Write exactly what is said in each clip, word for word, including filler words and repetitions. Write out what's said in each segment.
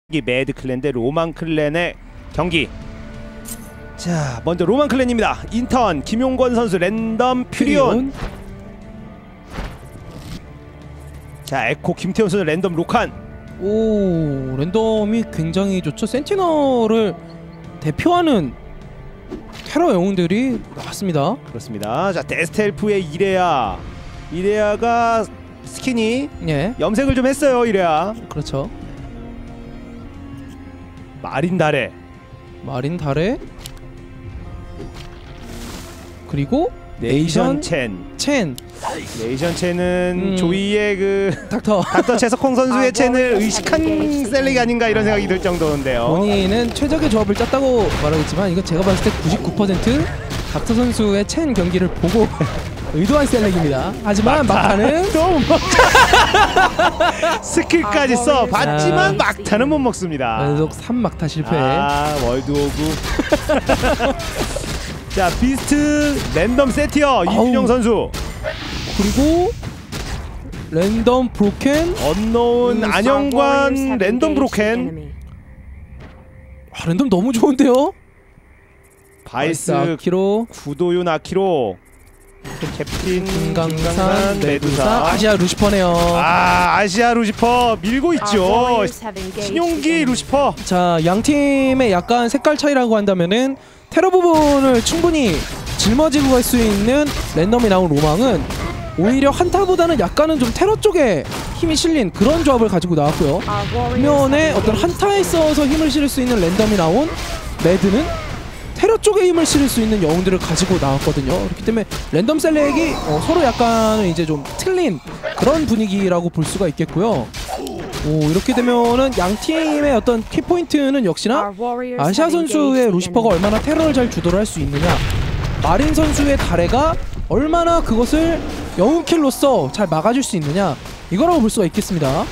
이 매드 클랜 대 로만 클랜의 경기. 자, 먼저 로만 클랜입니다. 인턴 김용권 선수 랜덤 퓨리온. 자, 에코 김태훈 선수 랜덤 로칸. 오, 랜덤이 굉장히 좋죠. 센티널을 대표하는 테러 영웅들이 나왔습니다. 그렇습니다. 자, 데스텔프의 이레아. 이레아가 스킨이 예, 염색을 좀 했어요. 이레아. 그렇죠. 마린 다레. 마린 다레. 그리고 네이션 네이션 첸. 첸. 네이션 첸은 음. 조이의 그 닥터 닥터 채석콩 선수의 첸을 의식한 셀렉이 아닌가 이런 생각이 들 정도인데요. 본인은 최적의 조합을 짰다고 말하겠지만 이거 제가 봤을 때 구십구 퍼센트 닥터 선수의 첸 경기를 보고 의도한 셀렉입니다. 하지만 막타는 또 스킬까지 써 봤지만 막타는 못 먹습니다. 연속 삼 막타 실패. 아, 월드 오브. 자, 비스트 랜덤 세티어 이준영 선수. 그리고 랜덤 브로켄. 언노운 안영관 랜덤 브로켄. 아, 랜덤 너무 좋은데요? 바이스 아키로, 구도윤 아키로. 캡틴 김강산, 김강산 메두사, 메두사. 아시아 루시퍼네요. 아, 아시아 루시퍼 밀고 있죠. 신용기 루시퍼. 자, 양 팀의 약간 색깔 차이라고 한다면은 테러 부분을 충분히 짊어지고 갈 수 있는 랜덤이 나온 로망은 오히려 한타보다는 약간은 좀 테러 쪽에 힘이 실린 그런 조합을 가지고 나왔고요. 반면에 어떤 한타에 있어서 힘을 실을 수 있는 랜덤이 나온 매드는 테러 쪽에 힘을 실을 수 있는 영웅들을 가지고 나왔거든요. 그렇기 때문에 랜덤 셀렉이 어, 서로 약간은 이제 좀 틀린 그런 분위기라고 볼 수가 있겠고요. 오, 이렇게 되면은 양 팀의 어떤 키포인트는 역시나 아시아 선수의 루시퍼가 얼마나 테러를 잘 주도를 할 수 있느냐, 마린 선수의 다레가 얼마나 그것을 영웅킬로서 잘 막아줄 수 있느냐, 이거라고 볼 수가 있겠습니다.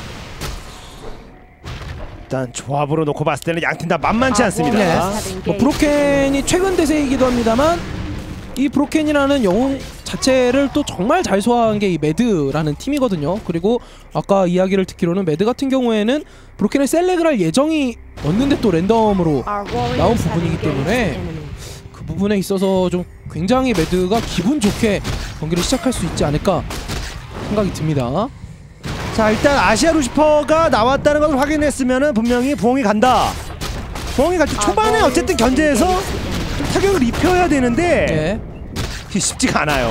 일단 조합으로 놓고 봤을 때는 양 팀 다 만만치 않습니다. 네. 뭐 브로켄이 최근 대세이기도 합니다만 이 브로켄이라는 영웅 자체를 또 정말 잘 소화한 게 이 매드라는 팀이거든요. 그리고 아까 이야기를 듣기로는 매드 같은 경우에는 브로켄을 셀렉을 할 예정이 었는데 또 랜덤으로 나온 부분이기 때문에 그 부분에 있어서 좀 굉장히 매드가 기분 좋게 경기를 시작할 수 있지 않을까 생각이 듭니다. 자, 일단 아시아 루시퍼가 나왔다는 것을 확인했으면은 분명히 부엉이 간다. 부엉이 갈 때 초반에 어쨌든 견제해서 좀 타격을 입혀야 되는데 네. 그게 쉽지가 않아요.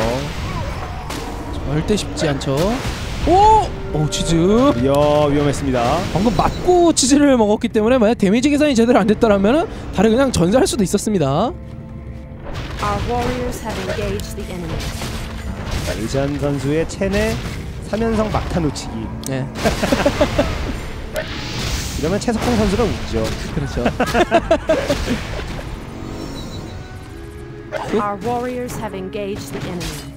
절대 쉽지 않죠. 오! 오, 치즈. 이야, 위험했습니다. 방금 맞고 치즈를 먹었기 때문에 만약 데미지 계산이 제대로 안 됐더라면 다른 그냥 전사할 수도 있었습니다. 이전 선수의 첸의 삼 연성 막타 놓치기. 네. 이러면 채석콩 선수가 웃죠. 그렇죠. Our warriors have engaged the enemy.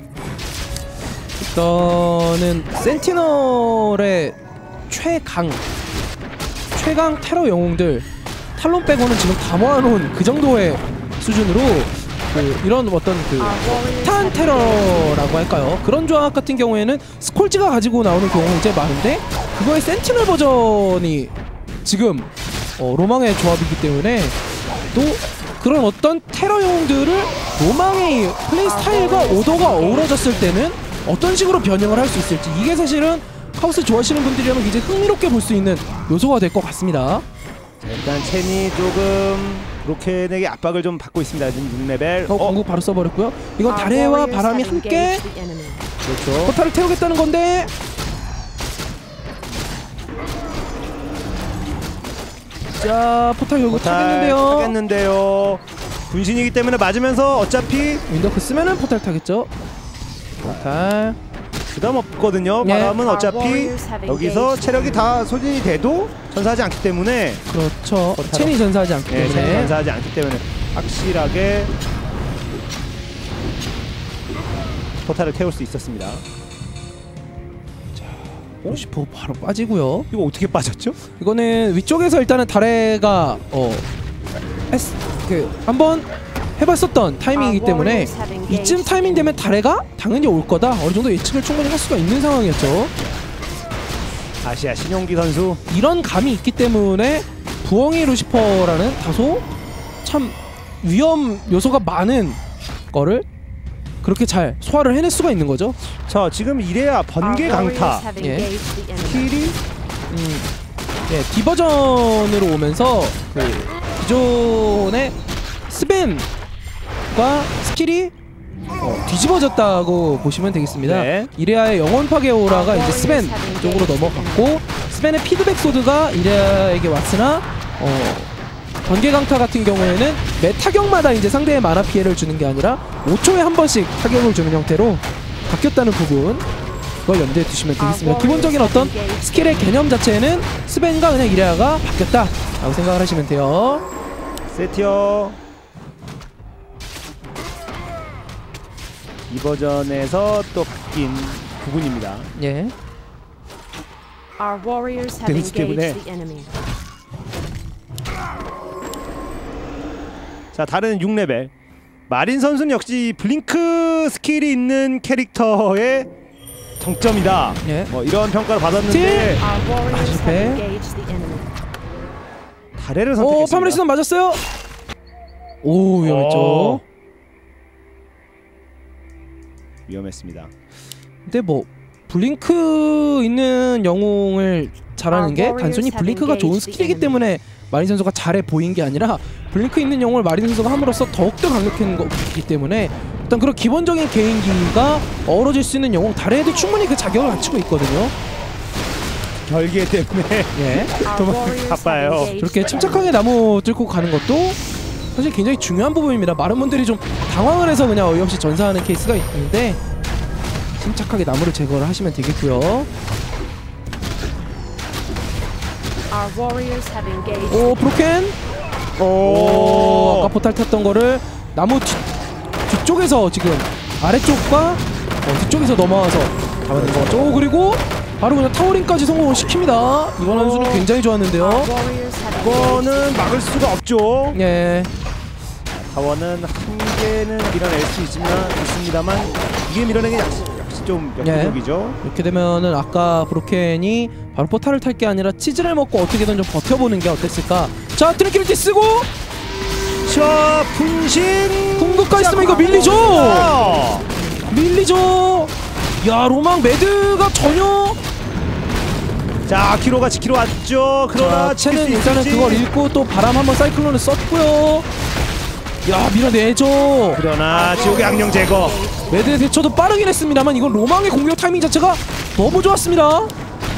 일단은 센티널의 최강 최강 테러 영웅들 탈론 빼고는 지금 다 모아놓은 그 정도의 수준으로 그 이런 어떤 그 폭탄 테러라고 할까요? 그런 조합 같은 경우에는 스콜지가 가지고 나오는 경우가 이제 많은데 그거의 센티널 버전이 지금 어, 로망의 조합이기 때문에 또 그런 어떤 테러 영웅들을 로망의 플레이 스타일과 오더가 어우러졌을 때는 어떤 식으로 변형을 할 수 있을지, 이게 사실은 카오스 좋아하시는 분들이라면 이제 흥미롭게 볼 수 있는 요소가 될 것 같습니다. 자, 일단 첸이 조금 브로켄에게 압박을 좀 받고 있습니다. 지금 육 레벨. 어, 공국 바로 써버렸고요. 이건 다레와 바람이 함께 그렇죠. 포탈을 태우겠다는 건데 자, 포탈 결국 타겠는데요. 타겠는데요. 분신이기 때문에 맞으면서 어차피 윈더크 쓰면은 포탈 타겠죠. 포탈 부담 없거든요. 네. 바람은 어차피 여기서 체력이 다 소진이 돼도 전사하지 않기 때문에. 그렇죠. 포탈 첸이 전사하지 않기 네, 때문에. 첸이 전사하지 않기 때문에 확실하게 포탈을 태울 수 있었습니다. 루시퍼 바로 빠지고요. 이거 어떻게 빠졌죠? 이거는 위쪽에서 일단은 다레가 어 에스, 그 한번 해봤었던 타이밍이기 때문에 이쯤 타이밍 되면 다레가 당연히 올 거다, 어느 정도 예측을 충분히 할 수가 있는 상황이었죠. 아시아 신용기 선수 이런 감이 있기 때문에 부엉이 루시퍼라는 다소 참 위험 요소가 많은 거를 그렇게 잘 소화를 해낼 수가 있는 거죠. 자 지금 이래야 번개 강타 예. 킬이 음, 예, 디버전으로 오면서 그 기존의 스벤과 스킬이 어, 뒤집어졌다고 보시면 되겠습니다. 네. 이레아의 영혼 파괴 오라가 이제 스벤 쪽으로 넘어갔고 스벤의 피드백 소드가 이레아에게 왔으나 어, 번개 강타 같은 경우에는 매 타격마다 이제 상대의 마나 피해를 주는 게 아니라 오 초에 한 번씩 타격을 주는 형태로 바뀌었다는 부분, 그걸 염두에 두시면 되겠습니다. 기본적인 어떤 스킬의 개념 자체는 스벤과 그냥 이레아가 바뀌었다라고 생각을 하시면 돼요. 세티어 이 버전에서 또 바뀐 부분입니다. 예. Our warriors have 데미지 때문에. engaged the enemy. 자 다른 육 레벨 마린 선수는 역시 블링크 스킬이 있는 캐릭터의 정점이다. 예. 뭐 이런 평가를 받았는데 틸! Our warriors have 실패. engaged the enemy. 다레를 오, 선택했습니다. 파밀리스는 맞았어요. 오, 위험했죠. 어. 위험했습니다. 근데 뭐 블링크 있는 영웅을 잘하는 게 단순히 블링크가 좋은 스킬이기 때문에 마린 선수가 잘해 보인 게 아니라 블링크 있는 영웅을 마린 선수가 함으로써 더욱더 강력한 거기 때문에 어떤 그런 기본적인 개인기가 어우러질 수 있는 영웅 다레에도 충분히 그 자격을 갖추고 있거든요. 결계 때문에 예. 도망 바빠요. 저렇게 침착하게 나무 뚫고 가는 것도 사실 굉장히 중요한 부분입니다. 많은 분들이 좀 당황을 해서 그냥 어이없이 전사하는 케이스가 있는데 침착하게 나무를 제거를 하시면 되겠고요. Our warriors have engaged. 오, 브로켄. 오, 아까 포탈 탔던 거를 나무 뒤, 뒤쪽에서 지금 아래쪽과 어, 뒤쪽에서 넘어와서 잡아낸 거죠. 오, 그리고 바로 그냥 타워링까지 성공을 시킵니다. 이번 선수는 굉장히 좋았는데요. Our warriors have engaged. 이거는 막을 수가 없죠. 예. 타워는 한 개는 밀어낼 수 있지만 있습니다만 이게 밀어내기 역시, 역시 좀 역부족이죠. 이렇게 되면은 아까 브로켄이 바로 포탈을 탈 게 아니라 치즈를 먹고 어떻게든 좀 버텨보는 게 어땠을까. 자, 트래키를 쓰고 자 분신 궁극가 있으면 이거 밀리죠. 밀리죠. 야, 로망 매드가 전혀. 자 키로가 지키러 왔죠. 그러나 자, 지킬 쟤는 수 일단은 있을지. 그걸 읽고 또 바람 한번 사이클론을 썼고요. 야, 밀어내죠. 그러나 지옥의 악령 제거. 매드의 대처도 빠르긴 했습니다만 이건 로망의 공격 타이밍 자체가 너무 좋았습니다.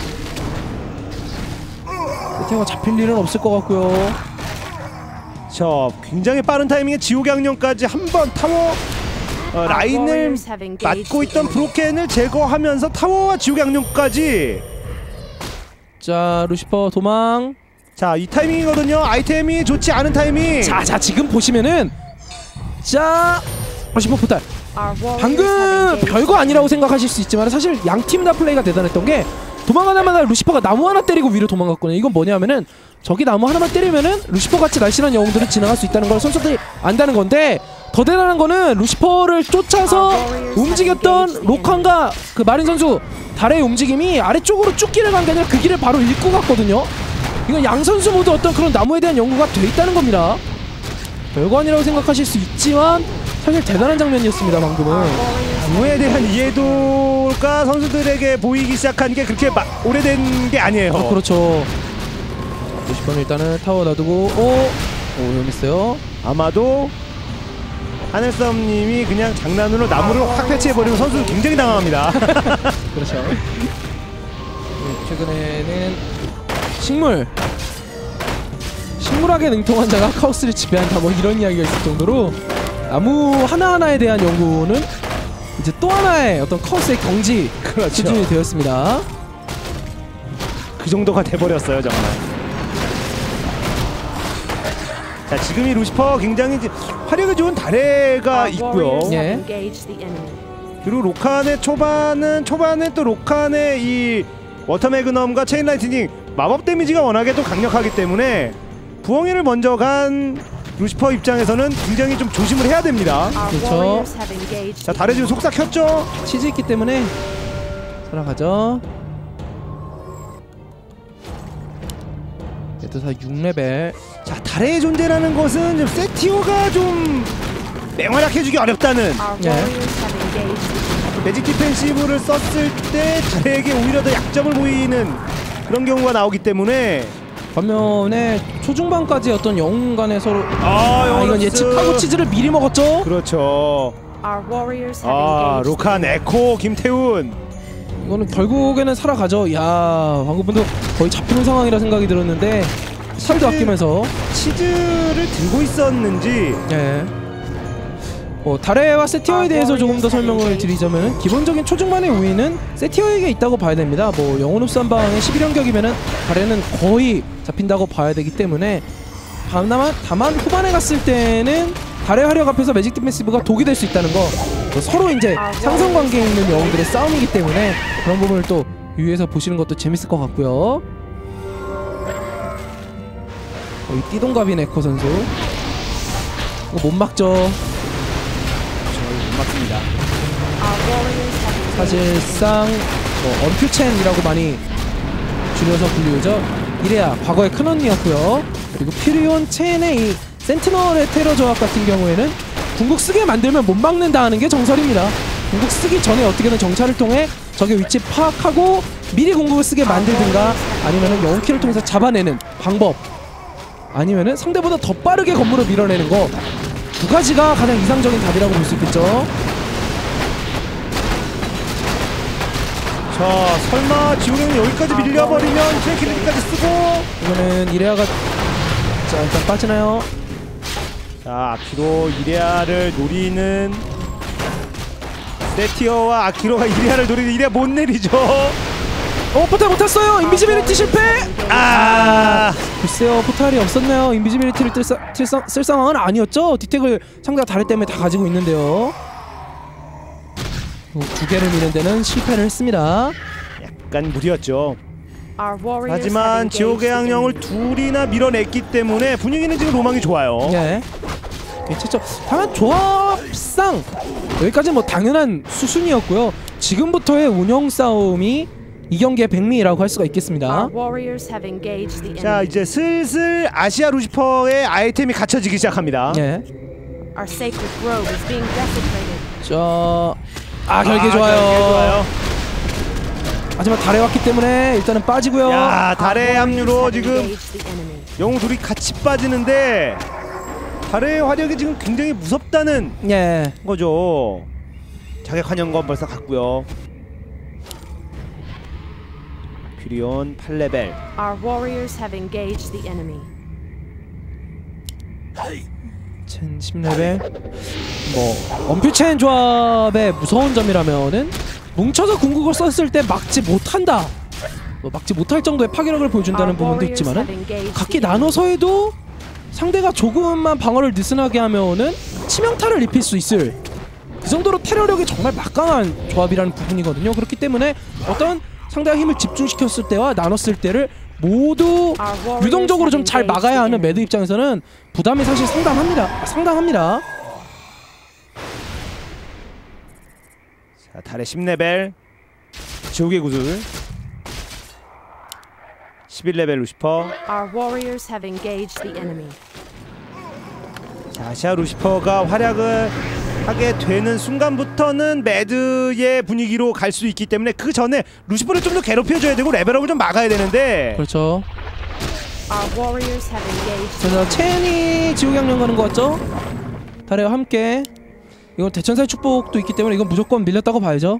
태가 잡힐 일은 없을 것 같고요. 자 굉장히 빠른 타이밍에 지옥의 악령까지 한번 타워 어, 라인을 막고 있던 브로켄을 제거하면서 타워와 지옥의 악령까지. 자, 루시퍼 도망. 자 이 타이밍이거든요. 아이템이 좋지 않은 타이밍. 자, 자 지금 보시면은 자 루시퍼 포탈 Our warriors have 방금 engaged. 별거 아니라고 생각하실 수 있지만 사실 양 팀 다 플레이가 대단했던 게 도망가자마자 루시퍼가 나무 하나 때리고 위로 도망갔거든요. 이건 뭐냐면은 저기 나무 하나만 때리면은 루시퍼 같이 날씬한 영웅들은 지나갈 수 있다는 걸 선수들이 안다는 건데, 더 대단한 거는 루시퍼를 쫓아서 움직였던 로칸과 그 마린 선수 달의 움직임이 아래쪽으로 쭉 길을 간 게 아니라 그 길을 바로 읽고 갔거든요. 이건 양 선수 모두 어떤 그런 나무에 대한 연구가 돼 있다는 겁니다. 별거 아니라고 생각하실 수 있지만 사실 대단한 장면이었습니다. 방금은 나무에 대한 이해도가 선수들에게 보이기 시작한 게 그렇게 마, 오래된 게 아니에요. 어, 그렇죠. 루시퍼는 일단은 타워 놔두고 오! 오, 위험했어요. 아마도 하늘썸님이 그냥 장난으로 나무를 확 패치해버리면 선수는 굉장히 당황합니다. 그렇죠. 네, 최근에는 식물 식물학에 능통한 자가 카오스를 지배한다 뭐 이런 이야기가 있을 정도로 나무 하나하나에 대한 연구는 이제 또 하나의 어떤 카오스의 경지 그렇죠. 수준이 되었습니다. 그 정도가 돼버렸어요 정말. 자 지금 이 루시퍼 굉장히 이제 화력이 좋은 다레가 Our 있고요. warriors 예. have engaged the enemy. 그리고 로칸의 초반은 초반에 또 로칸의 이 워터 매그넘과 체인 라이트닝 마법 데미지가 워낙에 또 강력하기 때문에 부엉이를 먼저 간 루시퍼 입장에서는 굉장히 좀 조심을 해야 됩니다. Our 그렇죠. warriors have engaged 자 the 다레 지금 속삭 켰죠? 치즈 있기 때문에 살아가죠. 다 육 레벨. 자, 달의 존재라는 것은 좀 세티오가 좀 맹활약해주기 어렵다는 Our Yeah. warriors have engaged. 매직 디펜시브를 썼을 때 달에게 오히려 더 약점을 보이는 그런 경우가 나오기 때문에 반면에 초중반까지 어떤 영웅 간의 서로 아, 아, 이건 예측하고 치즈를 미리 먹었죠? 그렇죠. Our warriors have 아, engaged. 로칸, 에코, 김태훈. 이거는 결국에는 살아가죠. 야, 방금 분도 거의 잡히는 상황이라 생각이 들었는데 살도 아끼면서 치즈를 들고 있었는지. 예. 어, 다레와 세티어에 대해서 조금 더 설명을 드리자면 기본적인 초중반의 우위는 세티어에게 있다고 봐야 됩니다. 뭐 영혼 흡수한방의 십일 연격이면은 다레는 거의 잡힌다고 봐야 되기 때문에 다만, 다만 후반에 갔을 때는 다레 화력 앞에서 매직 디펜시브가 독이 될 수 있다는 거, 뭐 서로 이제 상성 관계에 있는 영웅들의 싸움이기 때문에 그런 부분을 또 유의해서 보시는 것도 재밌을 것 같고요. 거의 띠동갑인 에코 선수. 이거 못 막죠. 못 맞습니다. Our warriors have engaged. 사실상 뭐 언퓨첸이라고 많이 줄여서 불리우죠. 이래야 과거의 큰 언니였고요. 그리고 퓨리온 첸의 이 센티널의 테러 조합 같은 경우에는 궁극 쓰게 만들면 못 막는다 하는 게 정설입니다. 궁극 쓰기 전에 어떻게든 정찰을 통해 적의 위치 파악하고 미리 궁극을 쓰게 만들든가 아니면은 영웅키를 통해서 잡아내는 방법, 아니면은 상대보다 더 빠르게 건물을 밀어내는 거, 두 가지가 가장 이상적인 답이라고 볼 수 있겠죠. 자, 설마 지우경이 여기까지 밀려버리면 트래키까지 쓰고. 이거는 이레아가 자 일단 빠지나요? 자, 아키로 이레아를 노리는 세티어와 아키로가 이레아를 노리는 이레아 못 내리죠. 어, 포탈 못 탔어요. 인비지빌리티 실패. 아, 글쎄요, 포탈이 없었네요. 인비지빌리티를 뜰, 사, 뜰 사, 쓸 상황은 아니었죠. 디텍을 상대가 다리 때문에 다 가지고 있는데요. 어, 두 개를 미는 데는 실패를 했습니다. 약간 무리였죠. Our warriors have 하지만 engaged 지옥의 the 양령을 enemy. 둘이나 밀어냈기 때문에 분위기는 지금 로망이 좋아요. 예, 괜찮죠. 다만 조합상 여기까지 뭐 당연한 수순이었고요. 지금부터의 운영 싸움이 이 경기의 백미라고 할 수가 있겠습니다. Our warriors have engaged the 자, enemy. 이제 슬슬 아시아 루시퍼의 아이템이 갖춰지기 시작합니다. 예. Our sacred grove is being desecrated. 자, 아 결계 아, 좋아요. 결계 좋아요. 하지만 달에 왔기 때문에 일단은 빠지고요. 야, Our 달의 warriors 합류로 have 지금 engaged the enemy. 영웅 둘이 같이 빠지는데 달의 화력이 지금 굉장히 무섭다는 예. 거죠. 자객 환영권 벌써 갔고요. 퓨리온 팔 레벨. Our warriors have engaged the enemy. 첸 십 레벨. 뭐 언퓨첸 조합의 무서운 점이라면은 뭉쳐서 궁극을 썼을 때 막지 못한다, 뭐 막지 못할 정도의 파괴력을 보여준다는 Our 부분도 warriors 있지만은 have engaged 각기 the enemy. 나눠서 해도 상대가 조금만 방어를 느슨하게 하면은 치명타를 입힐 수 있을 그 정도로 테러력이 정말 막강한 조합이라는 부분이거든요. 그렇기 때문에 어떤 상대가 힘을 집중시켰을 때와 나눴을 때를 모두 유동적으로 좀 잘 막아야 하는 매드 입장에서는 부담이 사실 상당합니다. 상당합니다. 자, 달의 십 레벨. 지옥의 구슬. 십일 레벨 루시퍼. Our warriors have engaged the enemy. 자, 아시아 루시퍼가 활약을 하게 되는 순간부터는 매드의 분위기로 갈 수 있기 때문에 그 전에 루시퍼를 좀 더 괴롭혀줘야 되고 레벨업을 좀 막아야 되는데. 그렇죠. Our warriors have engaged. 자, 첸이 지옥양령 가는 거 같죠? 달에와 함께. 이건 대천사의 축복도 있기 때문에 이건 무조건 밀렸다고 봐야죠.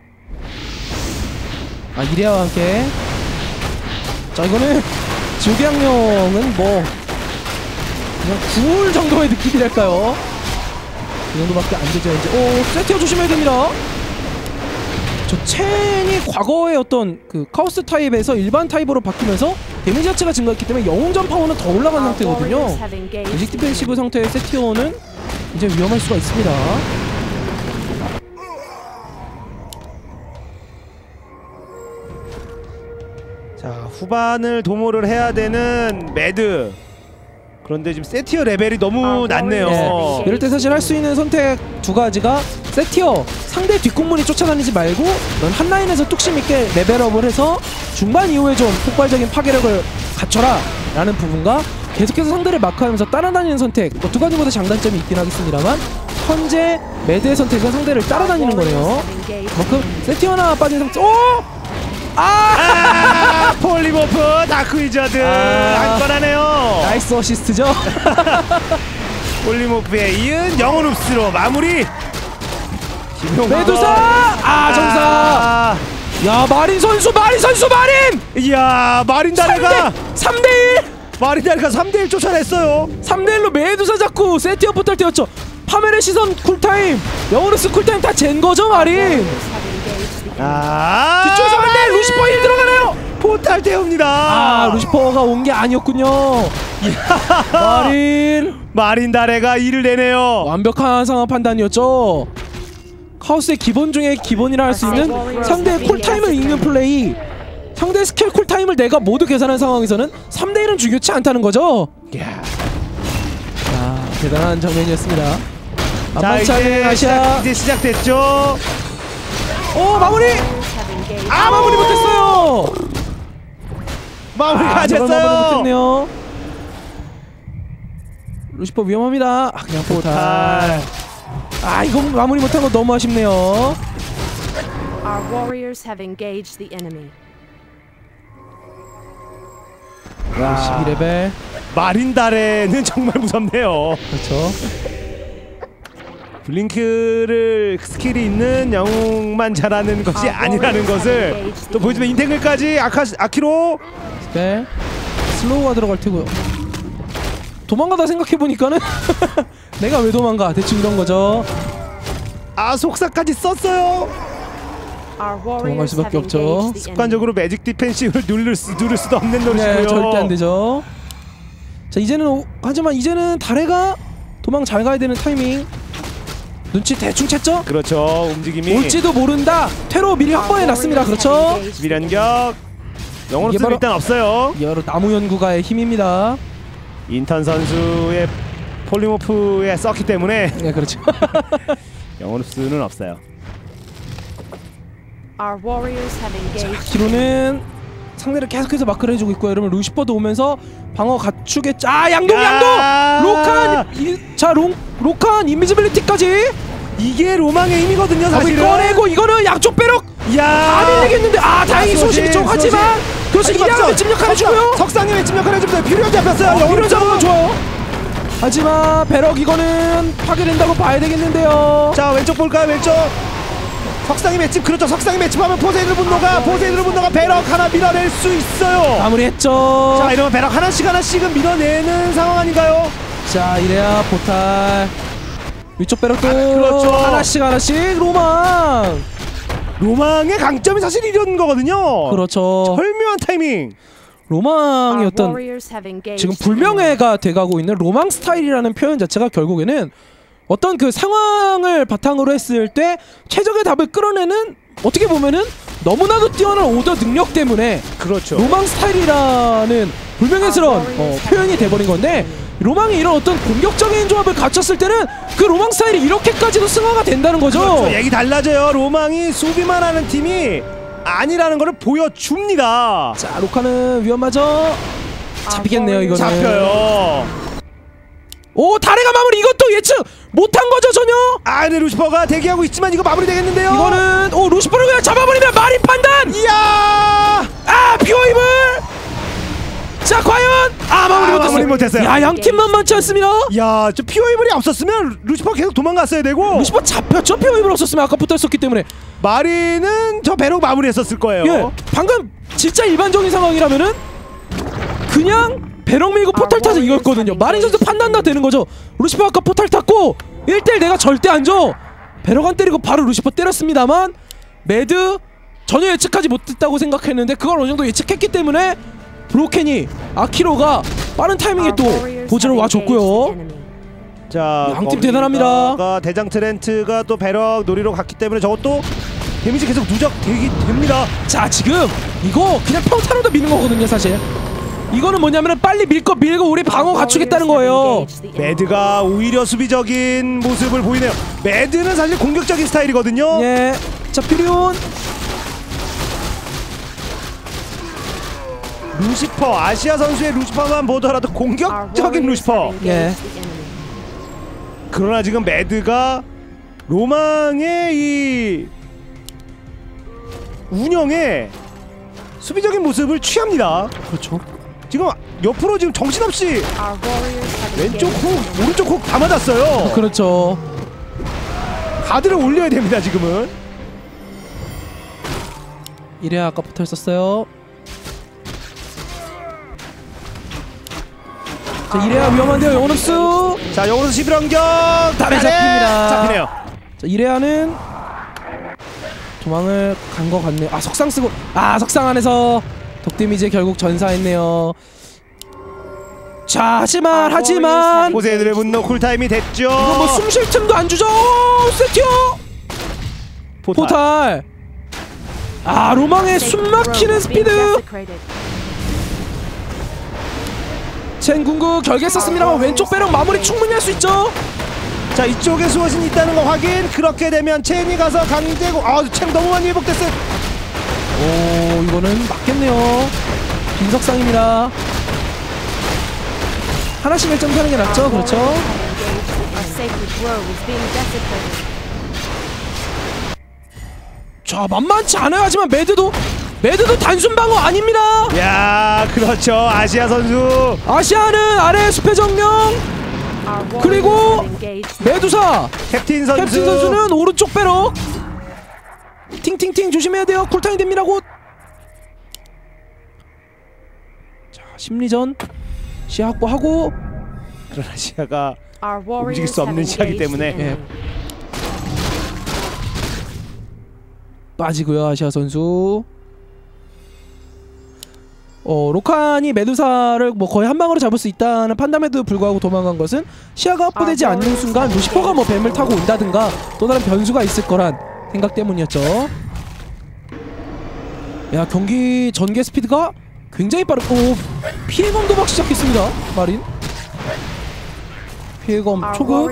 아, 이레아와 함께. 자, 이거는 지옥양령은 뭐 그냥 구울 정도의 느낌이랄까요? 이 정도밖에 안 되죠. 이제 오, 세티어 조심해야 됩니다. 저 첸이 과거의 어떤 그 카오스 타입에서 일반 타입으로 바뀌면서 데미지 자체가 증가했기 때문에 영웅전 파워는 더 올라간 Our 상태거든요. warriors have engaged. 매직 디펜시브 상태의 세티어는 이제 위험할 수가 있습니다. 자, 후반을 도모를 해야 되는 매드. 그런데 지금 세티어 레벨이 너무 아, 낮네요. 네. 이럴 때 사실 할 수 있는 선택 두 가지가 세티어 상대 뒷공문이 쫓아다니지 말고 넌 한 라인에서 뚝심 있게 레벨업을 해서 중반 이후에 좀 폭발적인 파괴력을 갖춰라 라는 부분과 계속해서 상대를 마크하면서 따라다니는 선택, 뭐 두 가지보다 장단점이 있긴 하겠습니다만 현재 매드의 선택은 상대를 따라다니는 거네요. 그만큼 세티 하나 빠진 상태. 오! 아! 아 폴리모프 다크 위저드 아. 한 건 하네요. 나이스 어시스트죠? 폴리모프에 이은 영혼 흡수로 마무리. 메두사! 아 정사! 야 마린 선수 마린 선수 마린! 이야 마린 다레가 삼 대 일! 마린 다레가 삼 대 일 쫓아냈어요. 삼 대 일로 메두사 잡고 세티어 포탈 떼었죠. 파멸의 시선 쿨타임, 영어로스 쿨타임 다 잰 거죠 마린. 아 뒤쪽에서 한대 루시퍼 일 들어가나요? 포탈 태웁니다. 아 루시퍼가 온 게 아니었군요. 마린 마린 다레가 일을 내네요. 완벽한 상황 판단이었죠. 카오스의 기본 중에 기본이라 할 수 있는 상대의 쿨타임을 읽는 플레이, 상대 스킬 쿨타임을 내가 모두 계산한 상황에서는 삼 대 일은 중요치 않다는 거죠. 야. 아, 대단한 장면이었습니다. 자 이제 아시아. 시작, 이제 시작됐죠. 오 마무리! 아 마무리 못했어요. 마무리가 아, 안 저걸 마무리 됐어요. 못했네요. 루시퍼 위험합니다. 아 그냥 포탈. 아 이거 마무리 못한 거 너무 아쉽네요. Our warriors have engaged the enemy. 십이 레벨. 마린 다레는 정말 무섭네요. 그렇죠. 블링크를 스킬이 있는 영웅만 잘하는 것이 아니라는 것을 또 보여주면 인탱글까지 아카 아키로. 네. 슬로우가 들어갈 테고요. 도망가다 생각해 보니까는 내가 왜 도망가? 대충 이런 거죠. 아 속사까지 썼어요. Our 도망갈 warriors 수밖에 have 없죠. engaged the enemy. 습관적으로 매직 디펜시브를 누를 수 누를 수도 없는 노릇이고요. 네, 절대 안 되죠. 자 이제는 오, 하지만 이제는 다레가 도망 잘 가야 되는 타이밍. 눈치 대충 챘죠? 그렇죠. 움직임이 올지도 모른다. 퇴로 미리 확보해 놨습니다. 그렇죠? 미련격. 영어로 이게 쓰면 바로- 일단 없어요. 여러 나무 연구가의 힘입니다. 인턴 선수의 폴리모프에 썼기 때문에 네, 그렇죠. 영어로 쓰는 없어요. Our warriors have engaged. 키로는 상대를 계속해서 마크를 해주고 있고요. 여러분 루시퍼도 오면서 방어 갖추겠죠. 아 양동 양동! 로칸! 이, 자 롱, 로칸 인비지빌리티까지 이게 로망의 힘이거든요. 답을 사실은. 꺼내고 이거는 양쪽 빼럭! 야. 안 밀리겠는데 아 다행히 소식이 좀 하지만 그것이 이량의 찜 역할 해주고요. 석상이 외침 역할 해줍니다. 필요 잡혔어요. 어, 영어로 이런 잡으면 좋아요. 하지만 배럭 이거는 파괴된다고 봐야 되겠는데요. 자 왼쪽 볼까요? 왼쪽. 석상이 맷집 그렇죠. 석상이 맷집하면 포세이드 분노가 포세이드 분노가 배럭 하나 밀어낼 수 있어요. 마무리했죠. 자 이러면 배럭 하나씩 하나씩은 밀어내는 상황 아닌가요? 자 이래야 포탈 위쪽 배럭도 아, 그렇죠. 하나씩 하나씩 로망. 로망의 강점이 사실 이런 거거든요. 그렇죠. 절묘한 타이밍. 로망이 Our 어떤 warriors have engaged. 지금 불명예가 돼가고 있는 로망 스타일이라는 표현 자체가 결국에는 어떤 그 상황을 바탕으로 했을 때 최적의 답을 끌어내는 어떻게 보면은 너무나도 뛰어난 오더 능력 때문에 그렇죠. 로망 스타일이라는 불명예스러운 어, 표현이 돼버린 건데 로망이 이런 어떤 공격적인 조합을 갖췄을 때는 그 로망 스타일이 이렇게까지도 승화가 된다는 거죠. 그렇죠. 얘기 달라져요. 로망이 수비만 하는 팀이 아니라는 것을 보여줍니다. 자 로카는 위험하죠. 잡히겠네요 이거는. 잡혀요. 오 다레가 마무리. 이것도 예측 못한 거죠 전혀. 아 근데 루시퍼가 대기하고 있지만 이거 마무리 되겠는데요. 이거는 오 루시퍼를 그냥 잡아버리면 마린 판단. 이야. 아 비오이블. 자 과연 아 마무리 아, 못했어요. 마무리 못했어요. 야 양팀 만만치 않습니다. 야, 저 피오이블이 없었으면 루시퍼 계속 도망갔어야 되고 루시퍼 잡혔죠. 비오이블 없었으면 아까 붙어있었기 때문에. 마리는 저 배럭 마무리했었을 거예요. 예 방금 진짜 일반적인 상황이라면은 그냥 배럭 밀고 포탈 타서 이겼거든요. 마린 선수 판단 다 되는 거죠. 루시퍼 아까 포탈 탔고 일 대 일 내가 절대 안 줘. 배럭 안 때리고 바로 루시퍼 때렸습니다만 매드 전혀 예측하지 못했다고 생각했는데 그걸 어느 정도 예측했기 때문에 브로켄이 아키로가 빠른 타이밍에 또 보즈를 와줬고요. 자, 양팀 대단합니다. 거기다가 대장 트렌트가 또 배럭 놀이로 갔기 때문에 저것도 데미지 계속 누적되기 됩니다. 자 지금 이거 그냥 평타로도 미는 거거든요 사실. 이거는 뭐냐면은 빨리 밀 거 밀고 우리 방어 갖추겠다는 거예요. 매드가 오히려 수비적인 모습을 보이네요. 매드는 사실 공격적인 스타일이거든요. 예. 자, 퓨리온. 루시퍼, 아시아 선수의 루시퍼만 보더라도 공격적인 루시퍼. 예. 그러나 지금 매드가 로망의 이 운영에 수비적인 모습을 취합니다. 그렇죠. 지금 옆으로 지금 정신없이 왼쪽 훅, 오른쪽 훅 다 맞았어요. 그렇죠. 가드를 올려야 됩니다. 지금은. 이래야 아까 붙어 있었어요. 자, 이래야 위험한데요. 영원흡수. 자, 영으로 십일 원경 달에 잡힙니다. 잡히네요. 자, 이래야는 도망을 간 것 같네요. 아, 석상 쓰고. 아, 석상 안에서 독데미지 결국 전사했네요. 자, 하지만 하지만 포세이돈의 분노 쿨타임이 됐죠. 이거 뭐 숨 쉴 틈도 안 주죠. 세티어 포탈. 포탈. 아, 로망의 숨막히는 스피드. 첸 궁극 결계 썼습니다만 왼쪽 배럭 마무리 충분히 할 수 있죠. 자, 이쪽에 수호신이 있다는 거 확인. 그렇게 되면 첸이 가서 강제고. 아, 첸 너무 많이 회복됐어요. 오, 이거는 맞겠네요. 빈석상입니다. 하나씩 일 점 하는 게 낫죠. 그렇죠. 자, 만만치 않아요. 하지만 매드도 매드도 단순 방어 아닙니다. 야, 그렇죠. 아시아 선수. 아시아는 아래 숲의 정령. 그리고 메두사 캡틴 선수. 캡틴 선수는 오른쪽 배럭. 팅팅팅 조심해야 돼요. 쿨타임 됩니다. 곧. 자, 심리전 시야 확보하고. 그러나 시야가 움직일 수 없는 시야이기 때문에. 예. 빠지고요. 아시아 선수. 어, 로칸이 메두사를 뭐 거의 한 방으로 잡을 수 있다는 판단에도 불구하고 도망간 것은 시야가 확보되지 않는 순간 루시퍼가 뭐 뱀을 타고 온다든가 또 다른 변수가 있을 거란 생각 때문이었죠. 야, 경기 전개 스피드가 굉장히 빠르고 피해검 도박 시작했습니다. 마린 피해검 초급.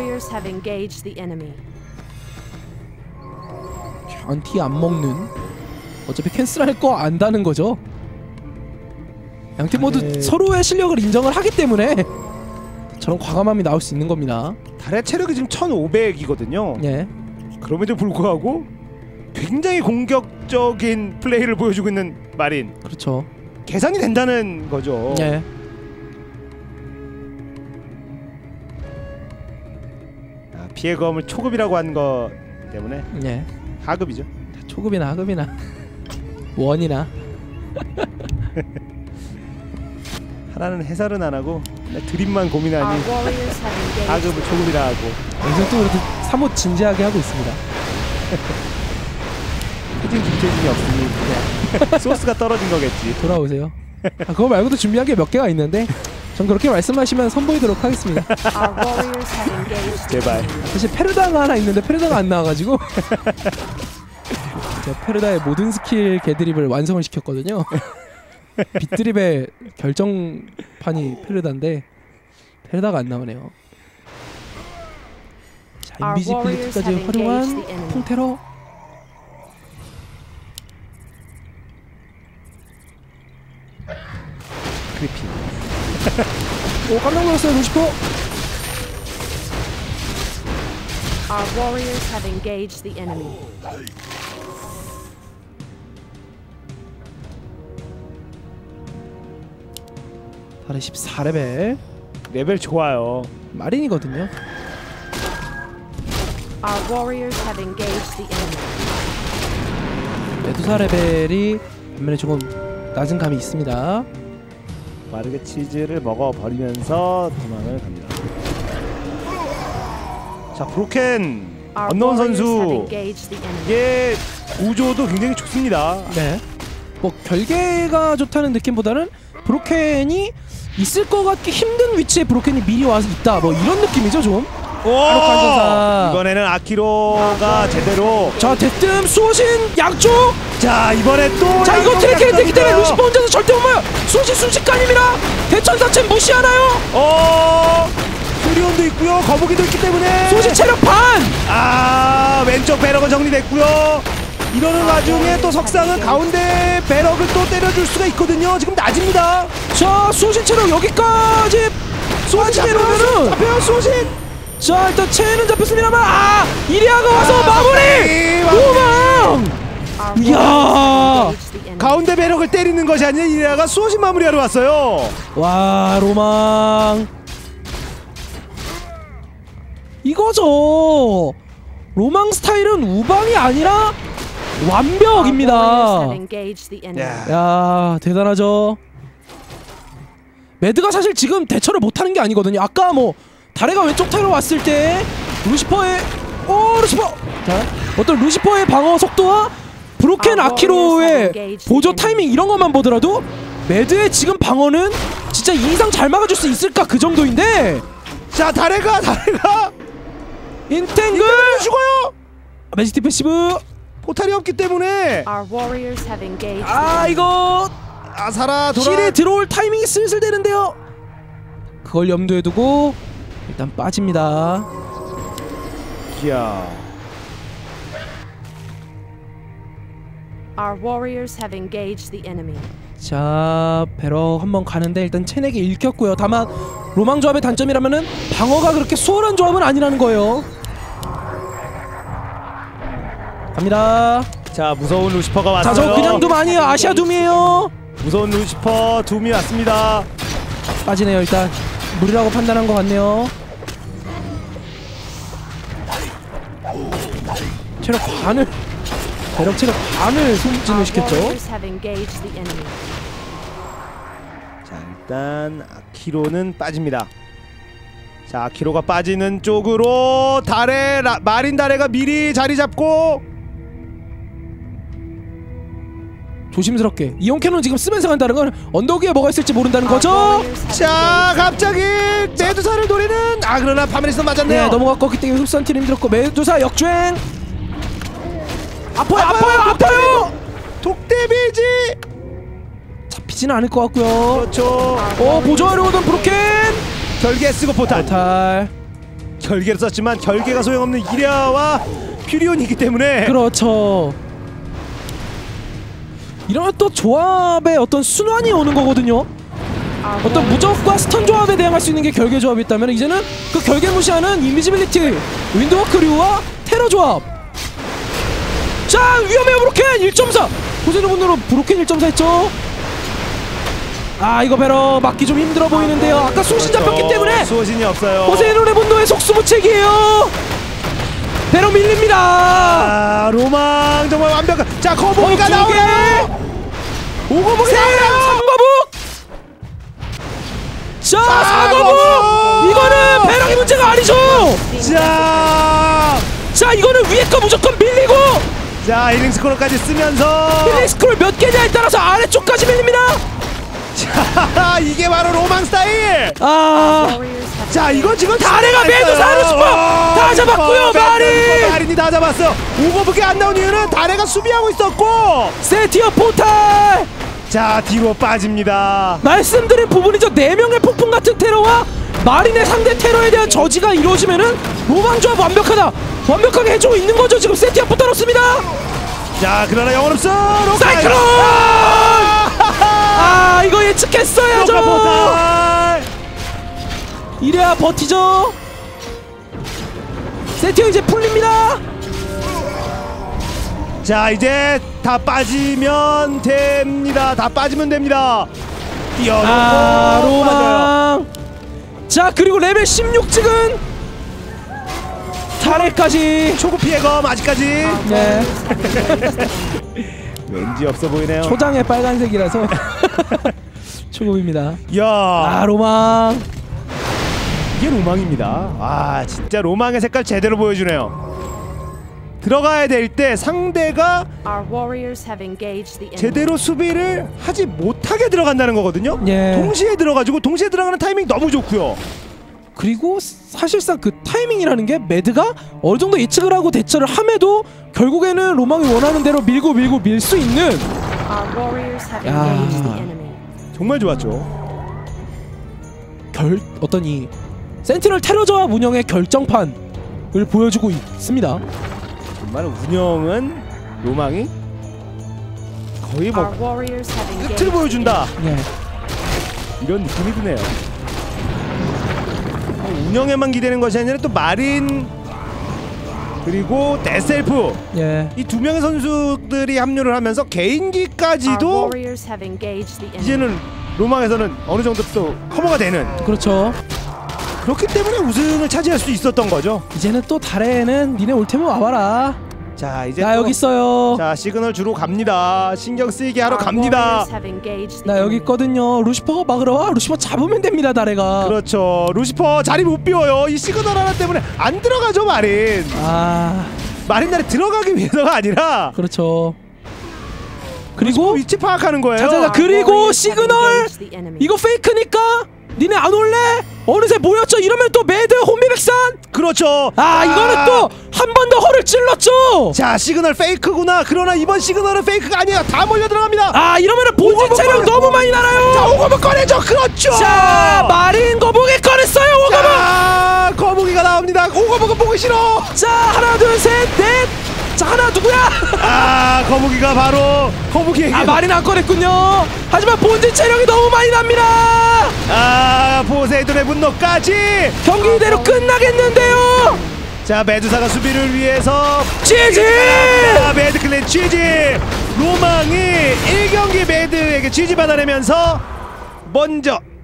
안티 안 먹는. 어차피 캔슬할 거 안다는 거죠. 양팀 모두 네. 서로의 실력을 인정을 하기 때문에 저런 과감함이 나올 수 있는 겁니다. 달의 체력이 지금 천오백이거든요. 예. 그럼에도 불구하고 굉장히 공격적인 플레이를 보여주고 있는 마린. 그렇죠. 계산이 된다는 거죠. 예. 아, 피해검을 초급이라고 한 거 때문에 예. 하급이죠. 초급이나 하급이나 원이나 하나는 해설은 안 하고 드립만 고민하니 하급을 초급이라 하고. 여기서 또 그래도 사뭇 진지하게 하고 있습니다. 혜진 김태진이 없으니 소스가 떨어진 거겠지. 돌아오세요. 아, 그거 말고도 준비한 게 몇 개가 있는데 전 그렇게 말씀하시면 선보이도록 하겠습니다. 제발. 사실 페르다가 하나 있는데 페르다가 안 나와가지고 제가 페르다의 모든 스킬 개드립을 완성을 시켰거든요. 빗드립의 결정판이 페르다인데 페르다가 안 나오네요. 자, 인비지빌리티까지 활용한 풍테러. 크리피. 오, 깜짝 놀랐어요. 루시퍼. Our warriors have engaged the enemy. 달에 십사 레벨. 레벨 좋아요. 마린이거든요. Our warriors have engaged the enemy. 메두사 레벨이 반면에 조금 낮은 감이 있습니다. 빠르게 치즈를 먹어버리면서 도망을 갑니다. 자, 브로켄 언노운 선수. 이게 구조도 굉장히 좋습니다. 네. 뭐 결계가 좋다는 느낌보다는 브로켄이 있을 것 같기 힘든 위치에 브로켄이 미리 와서 있다. 뭐 이런 느낌이죠, 좀. 바로 관전사. 이번에는 아키로가 제대로. 자 대뜸 수호신 양쪽. 자 이번에 또. 자 이거 트래킹이 되기 때문에 루시퍼 혼자서 절대 못 막아요. 수호신 순식간입니다. 대천사체 무시하나요? 어. 퓨리온도 있고요. 거북이도 있기 때문에. 수호신 체력 반. 아 왼쪽 배럭은 정리됐고요. 이러는 와중에 또 석상은 가운데 배럭을 또 때려줄 수가 있거든요. 지금 낮입니다. 자 수호신 체력 여기까지. 수호신 내려오면은 잡혀요 수호신. 자 일단 체는 잡혔습니다만 아 이리아가 와서 아, 마무리. 로망. Our 이야. warriors have engaged the enemy. 가운데 배럭을 때리는 것이 아니라 이리아가 수호신 마무리하러 왔어요. 와 로망. 이거죠. 로망 스타일은 우방이 아니라 Our 완벽입니다. warriors have engaged the enemy. 야. 야 대단하죠. 매드가 사실 지금 대처를 못하는 게 아니거든요. 아까 뭐 다레가 왼쪽 타로 왔을 때 루시퍼의 오 루시퍼 자 어떤 루시퍼의 방어 속도와 브로켄 아키로의 보조 타이밍 이런 것만 보더라도 매드의 지금 방어는 진짜 이 이상 잘 막아줄 수 있을까 그 정도인데. 자 다레가 다레가 인탱글 죽어요. 매직 디펜시브. 포탈이 없기 때문에. Our warriors have engaged. 아 이거 아사라 돌아. 힐에 들어올 타이밍이 슬슬 되는데요. 그걸 염두에 두고 일단 빠집니다. 이야. Our warriors have engaged the enemy. 자 배럭 한번 가는데 일단 체넥이 읽혔고요. 다만 로망 조합의 단점이라면은 방어가 그렇게 수월한 조합은 아니라는 거예요. 갑니다. 자 무서운 루시퍼가 왔어요. 자 저 그냥 둠 아니에요. 아시아 둠이에요. 무서운 루시퍼 둠이 왔습니다. 빠지네요. 일단 무리라고 판단한 것 같네요. 체력 반을 배럭 체력 반을 Our 소진을 시켰죠. warriors have engaged the enemy. 자 일단 아키로는 빠집니다. 자 아키로가 빠지는 쪽으로 다레 라, 마린 다레가 미리 자리 잡고. 조심스럽게 이온 캐논 지금 쓰면서 간다는 건 언덕 위에 뭐가 있을지 모른다는 Our 거죠. warriors have 자 engaged. 갑자기 메두사를 노리는. 아 그러나 파메리스 맞았네요. 네 넘어갔기 때문에 흡수한 팀 힘들었고 메두사 역주행. 아파요 아파요 아파요. 독데미지. 잡히지는 않을 것 같고요. 그렇죠. 어 보조하려 오던 브로켄. 결계 쓰고 포탈. 탈. 결계를 썼지만 결계가 소용없는 이랴와 퓨리온이기 때문에. 그렇죠. 이러면 또 조합의 어떤 순환이 오는 거거든요. Our 어떤 warriors 무적과 스턴 조합에 대항할 수 있는 게 결계 조합이 있다면 이제는 그 결계 무시하는 인비지빌리티, 윈드워크 류와 테러 조합. 자 위험해요 브로켄 일 점 사. 고세노분으로 브로켄 일 점 사 했죠. 아 이거 배러 막기 좀 힘들어 보이는데요. 아까 수호신 잡혔기 때문에 수호신이 없어요. 고세노의 분노의 속수무책이에요. 배러 밀립니다. 아 로망 정말 완벽한. 자 거북이가 나오네요. 오거북이 나오네요. 삼거북. 자 자, 사거북. 거북! 이거는 배럭이 문제가 아니죠. 자, 자 이거는 위에 거 무조건 밀리고 자 힐링 스코어까지 쓰면서. 힐링 스크롤 몇 개냐에 따라서 아래쪽까지 밀립니다. 자 이게 바로 로망 스타일. 아 warriors have 자 이거 지금 다레가 메두사로 싶어 다 잡았고요. 마린 마린이 다 잡았어요. 오거북이 안 나온 이유는 다레가 수비하고 있었고. 세티어 포탈. 자 뒤로 빠집니다. 말씀드린 부분이죠. 네 명의 폭풍 같은 테러와 마린의 상대 테러에 대한 저지가 이루어지면은 로망 조합 완벽하다. 완벽하게 해주고 있는 거죠. 지금 세티어 포탈 없습니다. 자 그러나 영혼 없어. 사이클론! 아 이거 예측했어야죠. 로카 포탈. 이래야 버티죠. 세티어 이제 풀립니다. 자 이제 다 빠지면 됩니다. 다 빠지면 됩니다. 뛰어놓고 아 빠져요. 로망. 자 그리고 레벨 십육 찍은 타레까지. 초구 피해검 아직까지. 네 왠지 없어 보이네요. 초장에 빨간색이라서 초급입니다. 이야 아 로망. 이게 로망입니다. 아 진짜 로망의 색깔 제대로 보여주네요. 들어가야 될 때 상대가 Our warriors have engaged the enemy. 제대로 수비를 하지 못하게 들어간다는 거거든요. 예. 동시에 들어가지고 동시에 들어가는 타이밍 너무 좋고요. 그리고 사실상 그 타이밍이라는 게 매드가 어느 정도 예측을 하고 대처를 함에도 결국에는 로망이 원하는 대로 밀고 밀고 밀 수 있는 Our warriors have 야. engaged the enemy. 정말 좋았죠. 결 어떤 이 센티널 테러 조합 운영의 결정판을 보여주고 있습니다. 정말 운영은 로망이 거의 뭐 Our warriors have engaged. 끝을 보여준다 예. 이런 느낌이 드네요. 운영에만 기대는 것이 아니라 또 마린 그리고 데셀프 예. 이 두 명의 선수들이 합류를 하면서 Our 개인기까지도 warriors have engaged the enemy. 이제는 로망에서는 어느 정도 또 커버가 되는, 그렇죠. 그렇기 때문에 우승을 차지할 수 있었던 거죠. 이제는 또 달에는 니네 올 테면 와봐라. 자 이제 나 또- 여기 있어요. 자 시그널 주로 갑니다. 신경 쓰이게 하러 Our 갑니다. warriors have engaged the 나 여기 enemy. 있거든요. 루시퍼가 막으러 와. 루시퍼 잡으면 됩니다. 달에가. 그렇죠. 루시퍼 자리 못 비워요. 이 시그널 하나 때문에 안 들어가죠 마린. 아 마린 날에 들어가기 위해서가 아니라 그렇죠. 그리고 위치 파악하는 거예요. 자자자 Our 그리고 warriors have 시그널 engaged the enemy. 이거 페이크니까 니네 안 올래? 어느새 모였죠. 이러면 또 매드 혼비백산. 그렇죠. 아 이거는 또 한 번 더 허를 찔렀죠. 자 시그널 페이크구나. 그러나 이번 시그널은 페이크가 아니에요. 다 몰려 들어갑니다. 아 이러면은 본진 오거분 체력 꺼내- 너무 많이 날아요. 자 오거분 꺼내죠. 그렇죠. 자 마린 거북이 꺼냈어요. 오거분. 자 거북이가 나옵니다. 오거북은 보기 싫어. 자 하나 둘 셋 넷. 자 하나 누구야? 아 거북이가 바로 거북이에게. 아 마린 안 꺼냈군요. 하지만 본진 체력이 너무 많이 납니다. 아 포세이돈의 분노까지. 경기 이대로 끝나겠는데요. 자 메두사가 수비를 위해서 지지. 아, 매드 클랜 지지. 로망이 일 경기 매드에게 지지 받아내면서 먼저